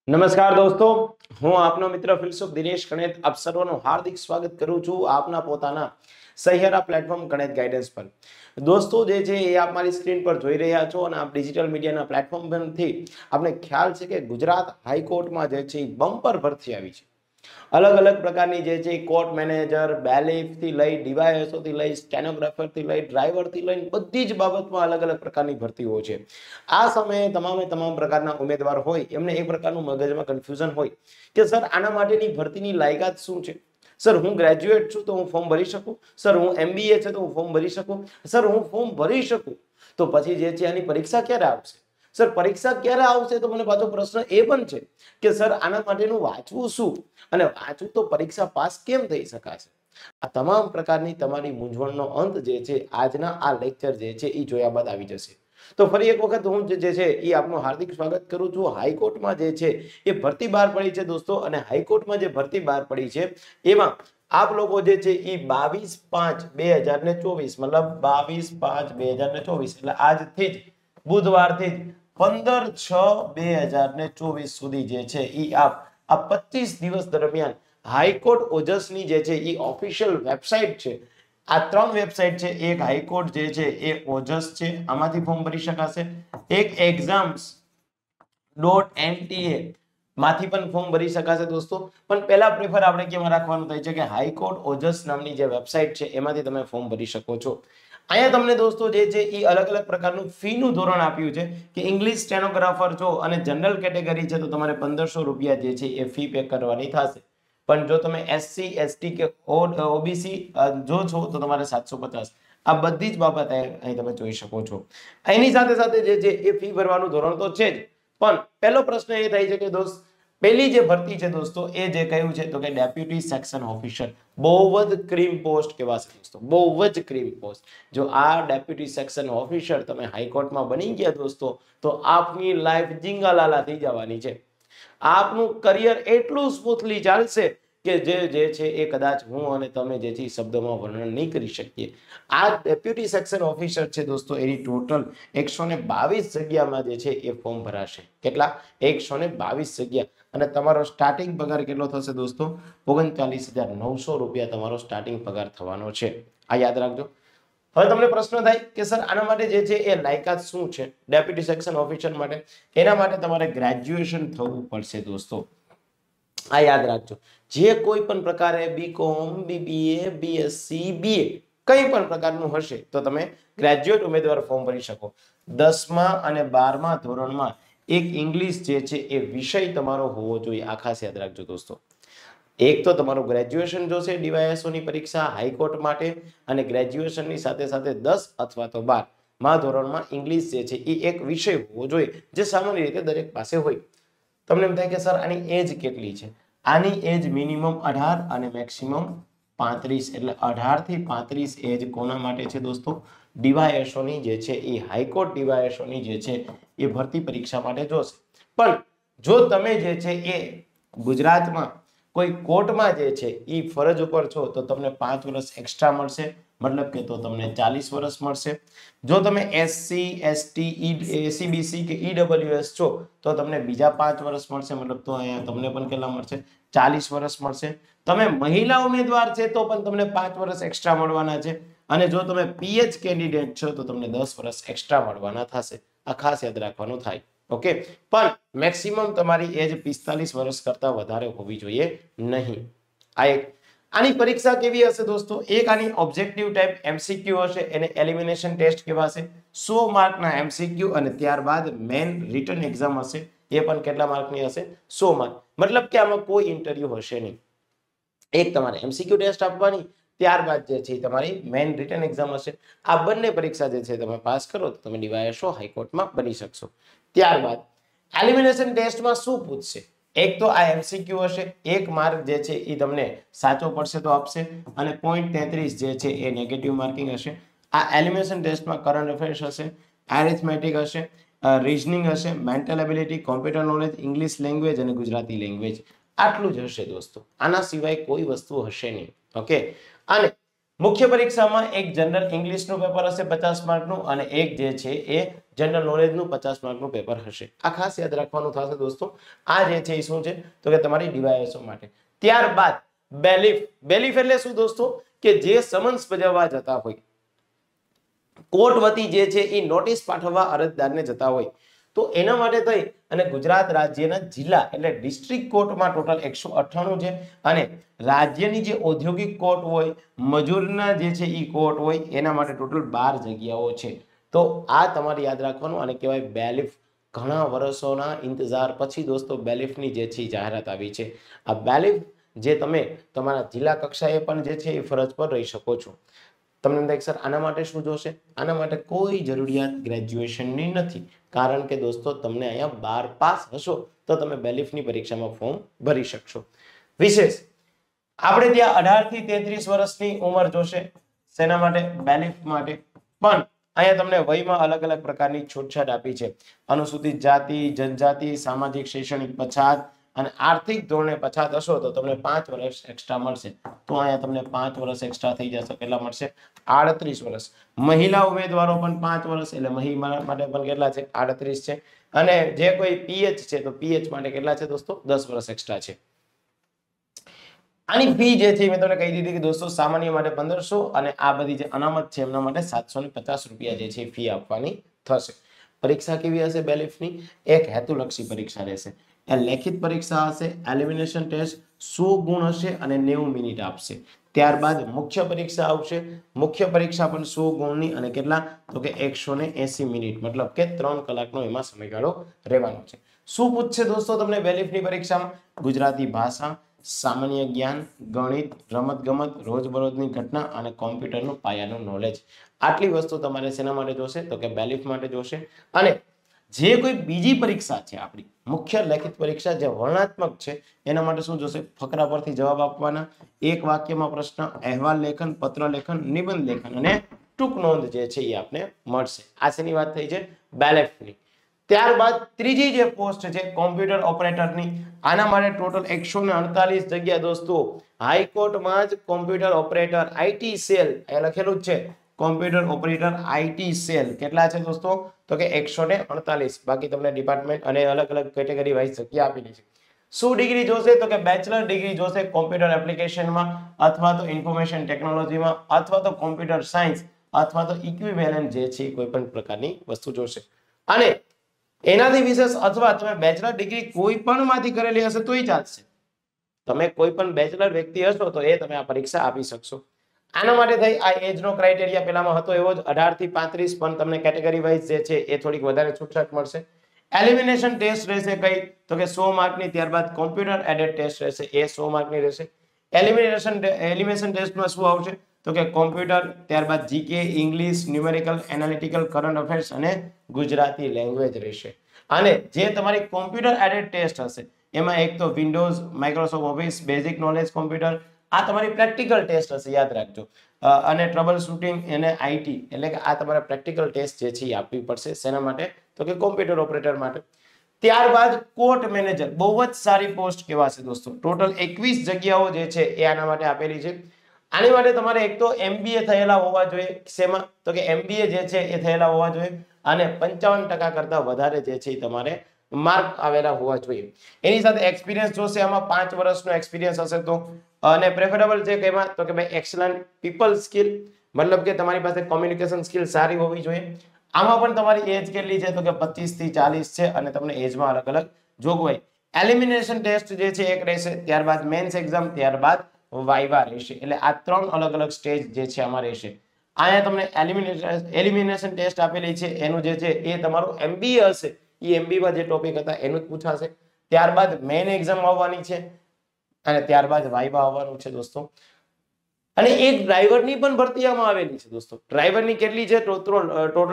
નમસ્કાર દોસ્તો, હું આપનો મિત્ર ફિલસુફ દિનેશ ગણેત આપ સર્વનું હાર્દિક સ્વાગત કરું છું આપના પોતાના સહિયારા પ્લેટફોર્મ ગણેત ગાઈડન્સ પર। દોસ્તો જે છે એ આપ મારી સ્ક્રીન પર જોઈ રહ્યા છો અને આપ ડિજિટલ મીડિયાના પ્લેટફોર્મ પરથી આપણે ખ્યાલ છે કે ગુજરાત હાઈકોર્ટમાં જે છે બમ્પર ભરતી આવી છે। अलग अलग प्रकारनी जे छे कोर्ट मैनेजर बेलीफ थी लई डीवायएसओ थी लई स्टेनोग्राफर थी लई ड्राइवर थी लई बधी ज बाबतमां अलग अलग प्रकारनी भरतीओ छे। आ समये तमामे तमाम प्रकारना उमेदवार होय एमने एक प्रकारनुं मगजमां कन्फ्यूजन होय के सर आना माटेनी भरतीनी लायकात शुं छे। सर हूँ ग्रेज्युएट छूं तो हूँ फॉर्म भरी शकूं। सर हूँ एमबीए छे तो हूँ फॉर्म भरी शकूं। सर हूँ फॉर्म भरी शकूं तो पछी जे छे आनी परीक्षा क्यारे आवशे। सर परीक्षा क्यारे आवशे तो मने पाछो प्रश्न ए पण छे के सर आना माटेनुं वांचवुं शुं અને વાંચું તો પરીક્ષા પાસ કેમ થઈ શકાશે। આ તમામ પ્રકારની તમારી મૂંઝવણનો અંત જે છે આજના આ લેક્ચર જે છે એ જોયા બાદ આવી જશે। તો ફરી એક વખત હું જે છે એ આપનું હાર્દિક સ્વાગત કરું છું। હાઈકોર્ટમાં જે છે એ ભરતી બહાર પડી છે દોસ્તો, અને હાઈકોર્ટમાં જે ભરતી બહાર પડી છે એમાં આપ લોકો જે છે એ 22/5/2024 મતલબ 22/5/2024 એટલે આજથી જ બુધવારથી જ 15/6/2024 સુધી જે છે એ આપ આ 25 દિવસ દરમિયાન હાઈકોર્ટ ઓજસની જે છે એ ઓફિશિયલ વેબસાઇટ છે। આ ત્રણ વેબસાઇટ છે, એક હાઈકોર્ટ જે છે એ ઓજસ છે, આમાંથી ફોર્મ ભરી શકાશે। એક exams.nta માંથી પણ ફોર્મ ભરી શકાશે દોસ્તો। પણ પહેલા પ્રેફર આપણે કેમ રાખવાનું થાય છે કે હાઈકોર્ટ ઓજસ નામની જે વેબસાઇટ છે એમાંથી તમે ફોર્મ ભરી શકો છો। અહીંયા તમને દોસ્તો જે છે એ અલગ અલગ પ્રકારનું ફીનું ધોરણ આપ્યું છે કે ઇંગ્લિશ સ્ટેનોગ્રાફર છો અને જનરલ કેટેગરી છે તો તમારે 1500 રૂપિયા જે છે એ ફી પે કરવાની થશે। પણ જો તમે એસસી એસટી કે ઓબીસી જો છો તો તમારે 750। આ બધી જ બાબત અહીં તમે જોઈ શકો છો। એની સાથે સાથે જે છે એ ફી ભરવાનું ધોરણ તો છે જ, પણ પહેલો પ્રશ્ન એ થાય છે કે દોસ્ત પહેલી જે ભરતી છે દોસ્તો એ જે કહ્યું છે તો કે ડેપ્યુટી સેક્શન ઓફિસર, બહુ જ ક્રીમ પોસ્ટ કહેવાશે દોસ્તો, બહુ જ ક્રીમ પોસ્ટ। જો આ ડેપ્યુટી સેક્શન ઓફિસર તમે હાઈકોર્ટમાં બની ગયા દોસ્તો તો આપની લાઈફ જીંગાલાલા થઈ જવાની છે। આપનું કરિયર એટલું સ્મૂથલી ચાલશે કે જે છે એ કદાચ હું અને તમે જે છે શબ્દોમાં વર્ણન નહીં કરી શકીએ। આ ડેપ્યુટી સેક્શન ઓફિસર છે દોસ્તો એની ટોટલ 122 જગ્યામાં જે છે એ ફોર્મ ભરાશે। કેટલા? 122 જગ્યા। અને તમારો સ્ટાર્ટિંગ પગાર કેટલો થશે દોસ્તો? 39,900 રૂપિયા તમારો સ્ટાર્ટિંગ પગાર થવાનો છે। આ યાદ રાખજો। હવે તમને પ્રશ્ન થાય કે સર આના માટે જે છે એ લાયકાત શું છે ડેપ્યુટી સેક્શન ઓફિસર માટે? એના માટે તમારે ગ્રેજ્યુએશન થવું પડશે દોસ્તો। આ યાદ રાખજો। જે કોઈ પણ પ્રકારે બીકોમ, બીબીએ, બીએસસી, બીએ કઈ પણ પ્રકારનું હશે તો તમે ગ્રેજ્યુએટ ઉમેદવાર ફોર્મ ભરી શકો। 10મા અને 12મા ધોરણમાં એક ઇંગ્લિશ જે છે એ વિષય તમારો હોવો જોઈએ। આ ખાસ યાદ રાખજો દોસ્તો। એક તો તમારું ગ્રેજ્યુએશન જોશે ડીવાયએસઓ ની પરીક્ષા હાઈકોર્ટ માટે, અને ગ્રેજ્યુએશનની સાથે સાથે 10 અથવા તો 12મા ધોરણમાં ઇંગ્લિશ જે છે એ એક વિષય હોવો જોઈએ જે સામાન્ય રીતે દરેક પાસે હોય। તમને એમ થાય કે સર આની એજ કેટલી છે? આની એજ મિનિમમ 18 અને મેક્સિમમ 35 એટલે 18 થી 35 એજ કોના માટે છે દોસ્તો? ડીવાયએસઓ ની જે છે એ હાઈકોર્ટ ડીવાયએસઓ ની જે છે એ ભરતી પરીક્ષા માટે જોશે। પણ જો તમે જે છે એ ગુજરાતમાં કોઈ કોર્ટમાં જે છે એ ફરજ ઉપર છો તો તમને 5 વર્ષ એક્સ્ટ્રા મળશે, મતલબ કે તો તમને 40 વર્ષ મળશે। જો તમે એસસી એસટી એસીબીસી કે ઈડબ્લ્યુએસ છો તો તમને બીજા 5 વર્ષ મળશે, મતલબ તો અહીંયા તમને પણ કેટલા મળશે? 40 વર્ષ મળશે। તમે મહિલા ઉમેદવાર છે તો પણ તમને 5 વર્ષ એક્સ્ટ્રા મળવાના છે, અને જો તમે પીએચ કેન્ડિડેટ છો તો તમને 10 વર્ષ એક્સ્ટ્રા મળવાના થશે। આ ખાસ યાદ રાખવાનું થાય। ઓકે, પણ મેક્સિમમ તમારી એજ 45 વર્ષ કરતા વધારે હોવી જોઈએ નહીં। આ એક આની પરીક્ષા કેવી હશે દોસ્તો? એક આની ઓબ્જેક્ટિવ ટાઈપ એમસીક્યુ હશે, એને એલિમિનેશન ટેસ્ટ કહેવાશે। 100 માર્કના એમસીક્યુ અને ત્યારબાદ મેન રિટન એક્ઝામ હશે, એ પણ કેટલા માર્કની હશે? 100 માર્ક। મતલબ કે આમાં કોઈ ઇન્ટરવ્યુ હશે નહીં। એક તમારે એમસીક્યુ ટેસ્ટ આપવાની, ત્યારબાદ જે છે તમારી મેન રિટન એક્ઝામ હશે। આ બંને પરીક્ષા જે છે તમે પાસ કરો તો તમે ડીવાયએસઓ હાઈકોર્ટમાં બની શકશો। ત્યારબાદ એલિમિનેશન ટેસ્ટમાં શું પૂછશે? એક તો આ એમસીક્યુ હશે, 1 માર્ક જે છે એ તમને સાચો પડશે તો આપશે, અને 0.33 જે છે એ નેગેટિવ માર્કિંગ હશે। આ એલિમિનેશન ટેસ્ટમાં કરંટ અફેર્સ હશે, એરિથમેટિક હશે, રીઝનિંગ હશે, mental ability, computer knowledge, English language અને ગુજરાતી લેંગ્વેજ। આટલું જ હશે દોસ્તો, આના સિવાય કોઈ વસ્તુ હશે નહીં। ઓકે, અને મુખ્ય પરીક્ષામાં એક જનરલ ઇંગ્લિશનું પેપર હશે 50 માર્કનું અને એક જે છે એ જનરલ નોલેજનું 50 માર્કનું પેપર હશે. આ ખાસ યાદ રાખવાનું થશે દોસ્તો. આ જે છે એ શું છે તો કે તમારી ડીવાયએસઓ માટે. ત્યારબાદ બેલીફ એટલે શું દોસ્તો કે જે સમન્સ બજાવવા જતા હોય, કોર્ટ વતી જે છે એ નોટિસ પાઠવવા અરજદારને જતા હોય, તો એના માટે થઈ અને ગુજરાત રાજ્યના જિલ્લા એટલે ડિસ્ટ્રિક્ટ કોર્ટમાં ટોટલ 198 છે અને રાજ્યની જે ઔદ્યોગિક કોર્ટ હોય, મજૂરના જે છે એ કોર્ટ હોય એના માટે ટોટલ 12 જગ્યાઓ છે. તો આ તમારે યાદ રાખવાનું અને કહેવાય બેલીફ. ઘણા વર્ષોના ઇંતજાર પછી દોસ્તો બેલીફની જે છે જાહેરાત આવી છે. આ બેલીફ જે તમે તમારા જિલ્લા કક્ષાએ પણ જે છે એ ફરજ પર રહી શકો છો. તમને એમ થાય સર આના માટે શું જોશે? આના માટે કોઈ જરૂરિયાત ગ્રેજ્યુએશનની નથી, કારણ કે દોસ્તો તમને અહીંયા 12 પાસ હશો તો તમે બેલીફની પરીક્ષામાં ફોર્મ ભરી શકશો. વિશેષ આપણે ત્યાં 18 થી 33 વર્ષની ઉંમર જોશે. શેના માટે? બેલીફ માટે. પણ અહીંયા તમને વયમાં અલગ અલગ પ્રકારની છૂટછાટ આપી છે. અનુસૂચિત જાતિ, જનજાતિ, સામાજિક શૈક્ષણિક પછાત અને આર્થિક ધોરણે પછાત હશો તો તમને 5 વર્ષ એક્સ્ટ્રા મળશે. તો અહીંયા તમને 5 વર્ષ એક્સ્ટ્રા થઈ જશે. કેટલા મળશે? 38 વર્ષ. મહિલા ઉમેદવારો પણ 5 વર્ષ એટલે મહિલા માટે પણ કેટલા છે? 38 છે. અને જે કોઈ પીએચ છે તો પીએચ માટે કેટલા છે દોસ્તો? 10 વર્ષ એક્સ્ટ્રા છે. આની ફી જે છે મેં તમને કહી દીધી કે દોસ્તો સામાન્ય માટે 1500 અને આ બધી જે અનામત છે એમના માટે 750 રૂપિયા જે છે ફી આપવાની થશે. પરીક્ષા કેવી હશે બેલીફની? એક હેતુલક્ષી પરીક્ષા રહેશે. એ લેખિત પરીક્ષા હશે, એલિમિનેશન ટેસ્ટ 100 ગુણ હશે અને 90 મિનિટ આપશે. ત્યારબાદ મુખ્ય પરીક્ષા આવશે. મુખ્ય પરીક્ષા પણ 100 ગુણની અને કેટલા તો કે 180 મિનિટ, મતલબ કે 3 કલાકનો એમાં સમયગાળો રહેવાનો છે. શું પૂછશે દોસ્તો તમને બેલીફની પરીક્ષામાં? ગુજરાતી ભાષા, સામાન્ય જ્ઞાન, ગણિત, રમતગમત, રોજબરોજની ઘટના અને કોમ્પ્યુટરનું પાયાનું નોલેજ. આટલી વસ્તુ તમારે શેના માટે જોશે તો કે બેલીફ માટે જોશે. અને જે કોઈ બીજી પરીક્ષા છે આપણી મુખ્ય લેખિત પરીક્ષા જે વર્ણનાત્મક છે એના માટે શું જોશે? ફકરા પરથી જવાબ આપવાના, એક વાક્યમાં પ્રશ્ન, અહેવાલ લેખન, પત્ર લેખન, નિબંધ લેખન અને ટૂંક નોંધ જે છે એ આપને મળશે. આ શેની વાત થઈ છે? બેલીફની. ત્યારબાદ ત્રીજી જે પોસ્ટ છે કોમ્પ્યુટર ઓપરેટરની. આના માટે ટોટલ 148 જગ્યા દોસ્તો. હાઈકોર્ટમાં જ કોમ્પ્યુટર ઓપરેટર આઈટી સેલ એ લખેલું જ છે. કોમ્પ્યુટર ઓપરેટર આઈટી સેલ કેટલા છે દોસ્તો તો કે 148. બાકી તમને ડિપાર્ટમેન્ટ અને અલગ અલગ કેટેગરી વાઇઝ જગ્યા આપેલી છે. શું ડિગ્રી જોશે તો કે બેચલર ડિગ્રી જોશે કોમ્પ્યુટર એપ્લિકેશનમાં અથવા તો ઇન્ફોર્મેશન ટેકનોલોજીમાં અથવા તો કોમ્પ્યુટર સાયન્સ અથવા તો ઇક્વિવેલન્ટ જે છે કોઈ પણ પ્રકારની વસ્તુ જોશે. અને એનાથી વિશેષ અથવા તમે બેચલર ડિગ્રી કોઈ પણ માંથી કરેલી હશે તોય ચાલશે. તમે કોઈ પણ બેચલર વ્યક્તિ હશો તો એ તમે આ પરીક્ષા આપી શકશો. આના માટે થઈ આ એજ નો ક્રાઇટેરિયા પેલામાં હતો એવો જ 18 થી 35, પણ તમને કેટેગરી વાઇઝ જે છે એ થોડીક વધારે છૂટછાટ મળશે. એલિમિનેશન ટેસ્ટ રહેશે કઈ તો કે 100 માર્કની. ત્યારબાદ કોમ્પ્યુટર એડેડ ટેસ્ટ રહેશે એ 100 માર્કની રહેશે. એલિમિનેશન ટેસ્ટમાં શું આવશે તો કે કોમ્પ્યુટર, ત્યારબાદ GK, English, numerical, analytical, current affairs અને ગુજરાતી લેંગ્વેજ રહેશે. અને જે તમારી કોમ્પ્યુટર એડેડ ટેસ્ટ હશે એમાં એક તો Windows, Microsoft Office, basic knowledge computer, આ તમારી પ્રેક્ટિકલ ટેસ્ટ હશે, યાદ રાખજો. અને ટ્રબલ શૂટિંગ અને આઈટી એટલે કે આ તમારા પ્રેક્ટિકલ ટેસ્ટ જે છે એ આપવી પડશે. શેના માટે તો કે કોમ્પ્યુટર ઓપરેટર માટે. ત્યારબાદ કોર્ટ મેનેજર, બહુ જ સારી પોસ્ટ કહેવાશે દોસ્તો. ટોટલ 21 જગ્યાઓ જે છે એ આના માટે આપેલી છે. આની માટે તમારે એક તો એમબીએ થયેલા હોવા જોઈએ. શેમાં તો કે એમબીએ જે છે એ થયેલા હોવા જોઈએ અને 55% કરતા વધારે જે છે તમારે માર્ક આવેલા હોવા જોઈએ. એની સાથે એક્સપિરિયન્સ જોશે. આમાં 5 વર્ષનો એક્સપિરિયન્સ હશે તો. અને પ્રેફરેબલ છે કેમાં તો કે ભાઈ એક્સલન્ટ પીપલ સ્કિલ, મતલબ કે તમારી પાસે કોમ્યુનિકેશન સ્કિલ સારી હોવી જોઈએ. આમાં પણ તમારી એજ કેટલી છે તો કે 25 થી 40 છે અને તમને એજમાં અલગ અલગ જોગવાઈ. એલિમિનેશન ટેસ્ટ જે છે એક રહેશે, ત્યારબાદ મેન્સ એક્ઝામ, ત્યારબાદ વાઇવા રહેશે. એટલે આ 3 અલગ અલગ સ્ટેજ જે છે આમાં રહેશે. અહીંયા તમને એલિમિનેશન ટેસ્ટ આપેલી છે એનું જે છે એ તમારું એમબીએ હશે એ એમબીમાં જે ટોપિક હતા એનું જ પૂછાશે. ત્યારબાદ મેન એક્ઝામ આવવાની છે અને ત્યારબાદ વાઇવા આવવાનું છે દોસ્તો. અને એક ડ્રાઈવરની પણ ભરતી આમાં આવેલી છે દોસ્તો. ડ્રાઈવરની કેટલી છે? ટોટલ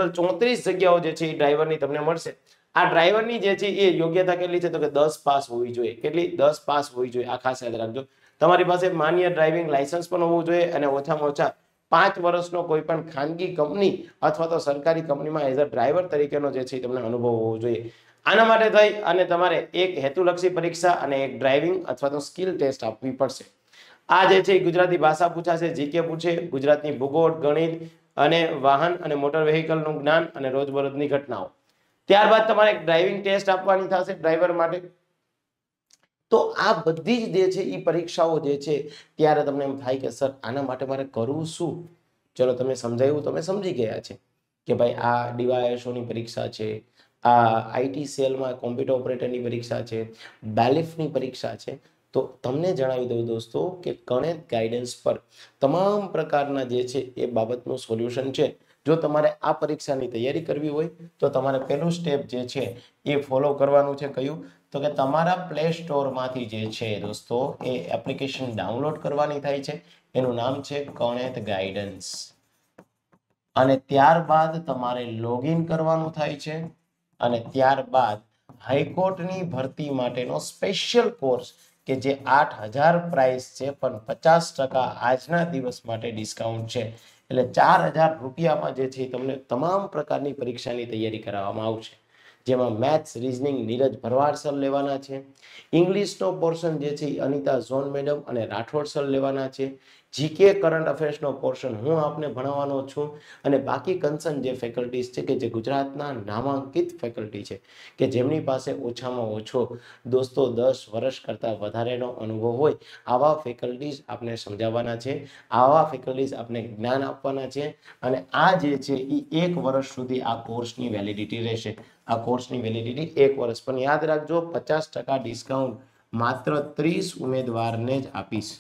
34 જગ્યાઓ જે છે એ ડ્રાઈવરની તમને મળશે. આ ડ્રાઈવરની જે છે એ યોગ્યતા કેટલી છે તો કે 10 પાસ હોવી જોઈએ. કેટલી? 10 પાસ હોવી જોઈએ. આ ખાસ યાદ રાખજો. તમારી પાસે માન્ય ડ્રાઇવિંગ લાયસન્સ પણ હોવું જોઈએ અને ઓછામાં ઓછા 5 વર્ષનો કોઈ પણ ખાનગી કંપની અથવા તો સરકારી કંપનીમાં એઝ અ ડ્રાઈવર તરીકેનો જે છે તમને અનુભવ હોવો જોઈએ. આના માટે થઈ અને તમારે એક હેતુલક્ષી પરીક્ષા અને એક ડ્રાઇવિંગ અથવા તો સ્કિલ ટેસ્ટ આપવી પડશે. આ જે છે ગુજરાતી ભાષા પૂછાશે, જીકે પૂછે, ગુજરાતની ભૂગોળ, ગણિત અને વાહન અને મોટર વ્હીકલનું જ્ઞાન અને રોજબરોજની ઘટનાઓ. ત્યારબાદ તમારે એક ડ્રાઇવિંગ ટેસ્ટ આપવાની થશે ડ્રાઈવર માટે. તો આ બધી જ જે છે એ પરીક્ષાઓ જે છે ત્યારે તમને એમ થાય કે સર આના માટે મારે કરવું શું? ચલો તમે સમજાયું, તમે સમજી ગયા છે કે ભાઈ આ ડીવાયએસઓની પરીક્ષા છે, આ આઈટી સેલમાં કોમ્પ્યુટર ઓપરેટરની પરીક્ષા છે, બેલિફની પરીક્ષા છે. તો તમને જણાવી દઉં દોસ્તો કે ગણિત ગાઈડન્સ પર તમામ પ્રકારના જે છે એ બાબતનું સોલ્યુશન છે. જો તમારે આ પરીક્ષાની તૈયારી કરવી હોય તો તમારે પહેલું સ્ટેપ જે છે એ ફોલો કરવાનું છે. કયું? તો કે તમારા પ્લે સ્ટોરમાંથી જે છે દોસ્તો એ એપ્લિકેશન ડાઉનલોડ કરવાની થાય છે. એનું નામ છે ગણિત ગાઈડન્સ. અને ત્યારબાદ તમારે લોગિન કરવાનું થાય છે. અને ત્યારબાદ હાઈકોર્ટની ભરતી માટેનો સ્પેશિયલ કોર્સ કે જે 8,000 પ્રાઇસ છે પણ 50% આજના દિવસ માટે ડિસ્કાઉન્ટ છે. એટલે 4,000 રૂપિયામાં જે છે તમને તમામ પ્રકારની પરીક્ષાની તૈયારી કરાવવામાં આવશે. જેમાં maths, reasoning Neeraj Bharwad sir લેવાના છે. ઇંગ્લિશનો પોર્શન જે છે અનિતા ઝોન મેડમ અને રાઠોડ સર લેવાના છે. જીકે કરંટ અફેર્સનો પોર્શન હું આપને ભણાવવાનો છું. અને બાકી કન્સર્ન જે ફેકલ્ટીઝ છે કે જે ગુજરાતના નામાંકિત ફેકલ્ટી છે કે જેમની પાસે ઓછામાં ઓછો દોસ્તો 10 વર્ષ કરતાં વધારેનો અનુભવ હોય, આવા ફેકલ્ટીઝ આપને સમજાવવાના છે, આવા ફેકલ્ટીઝ આપને જ્ઞાન આપવાના છે. અને આ જે છે એ 1 વર્ષ સુધી આ કોર્સની વેલિડિટી રહેશે. આ કોર્સની વેલિડિટી 1 વર્ષ. પણ યાદ રાખજો 50% ડિસ્કાઉન્ટ માત્ર 30 ઉમેદવારને જ આપીશ.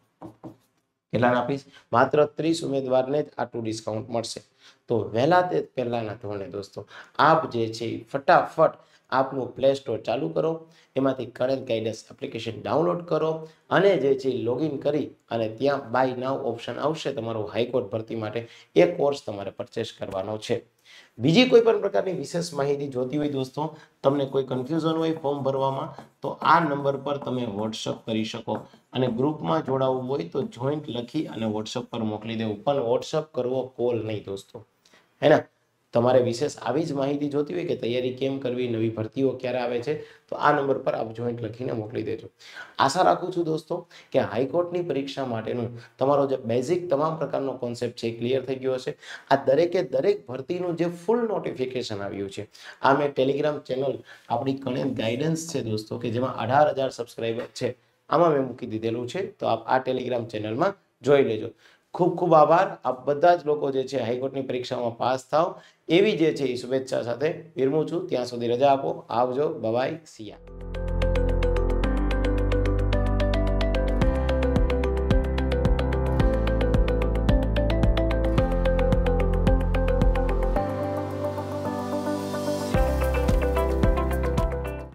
કેટલાને આપીશ? માત્ર 30 ઉમેદવારને જ આટલું ડિસ્કાઉન્ટ મળશે. તો વહેલા તે પહેલાના ધોરણે દોસ્તો આપ જે છે ફટાફટ આપનું પ્લે સ્ટોર ચાલુ કરો, એમાંથી ગણિત ગાઈડન્સ એપ્લિકેશન ડાઉનલોડ કરો અને જે છે લોગિન કરી અને ત્યાં બાય નાવ ઓપ્શન આવશે તમારો હાઈકોર્ટ ભરતી માટે. એ કોર્સ તમારે પરચેસ કરવાનો છે. બીજી કોઈ પણ પ્રકારની વિશેષ માહિતી જોતી હોય દોસ્તો, તમને કોઈ કન્ફ્યુઝન હોય ફોર્મ ભરવામાં, તો આ નંબર પર તમે વોટ્સઅપ કરી શકો. અને ગ્રુપમાં જોડાવવું હોય તો જોઈન્ટ લખી અને વોટ્સઅપ પર મોકલી દેવું. પણ વોટ્સઅપ કરવો, કોલ નહીં દોસ્તો, હે ને? તમારે વિશેષ આવી જ માહિતી જોતી હોય કે તૈયારી કેમ કરવી, નવી ભરતીઓ ક્યારે આવે છે, તો આ નંબર પર આપ જોઈન્ટ લખીને મોકલી દેજો. આશા રાખું છું દોસ્તો કે હાઈકોર્ટની પરીક્ષા માટેનું તમારો જે બેઝિક તમામ પ્રકારનો કોન્સેપ્ટ છે એ ક્લિયર થઈ ગયો હશે. આ દરેકે દરેક ભરતીનું જે ફૂલ નોટિફિકેશન આવ્યું છે, આ મેં ટેલિગ્રામ ચેનલ આપણી ગણિત ગાઈડન્સ છે દોસ્તો કે જેમાં 18,000 સબસ્ક્રાઈબર છે, આમાં મેં મૂકી દીધેલું છે. તો આપ આ ટેલિગ્રામ ચેનલમાં જોઈ લેજો. ખૂબ ખૂબ આભાર. આપ બધા જ લોકો જે છે હાઈકોર્ટની પરીક્ષામાં પાસ થાવ એવી જે છે એ શુભેચ્છા સાથે વિરમું છું. ત્યાં સુધી રજા આપો. આવજો. બાય. સિયા.